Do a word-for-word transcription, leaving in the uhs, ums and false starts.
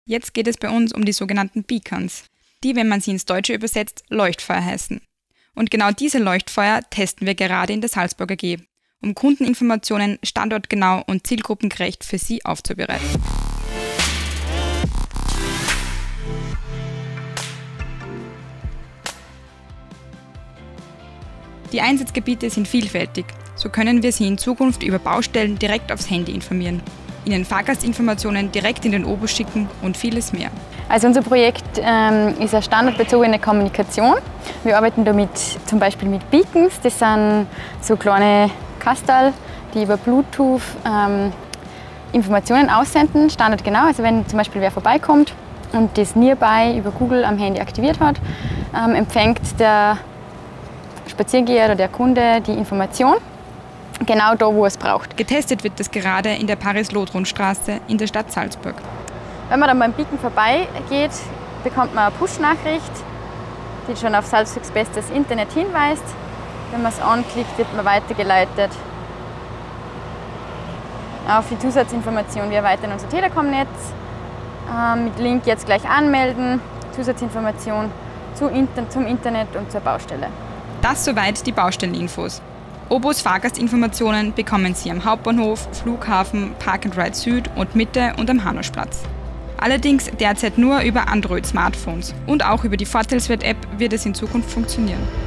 Jetzt geht es bei uns um die sogenannten Beacons, die, wenn man sie ins Deutsche übersetzt, Leuchtfeuer heißen. Und genau diese Leuchtfeuer testen wir gerade in der Salzburger A G, um Kundeninformationen standortgenau und zielgruppengerecht für Sie aufzubereiten. Die Einsatzgebiete sind vielfältig. So können wir Sie in Zukunft über Baustellen direkt aufs Handy informieren, Ihnen Fahrgastinformationen direkt in den Obus schicken und vieles mehr. Also unser Projekt ähm, ist eine standardbezogene Kommunikation. Wir arbeiten damit zum Beispiel mit Beacons. Das sind so kleine Kastel, die über Bluetooth ähm, Informationen aussenden, standardgenau. Also wenn zum Beispiel wer vorbeikommt und das Nearby über Google am Handy aktiviert hat, ähm, empfängt der Spaziergeher oder der Kunde die Information genau da, wo er es braucht. Getestet wird das gerade in der Paris-Lothron-Straße in der Stadt Salzburg. Wenn man dann beim Beacon vorbeigeht, bekommt man eine Push-Nachricht, die schon auf Salzburgs bestes Internet hinweist. Wenn man es anklickt, wird man weitergeleitet auf die Zusatzinformation. Wir erweitern unser Telekom-Netz äh, mit Link jetzt gleich anmelden, Zusatzinformation zu Inter zum Internet und zur Baustelle. Das soweit die Baustelleninfos. Obus Fahrgastinformationen bekommen Sie am Hauptbahnhof, Flughafen, Park and Ride Süd und Mitte und am Hanuschplatz. Allerdings derzeit nur über Android-Smartphones und auch über die Vorteilswert-App wird es in Zukunft funktionieren.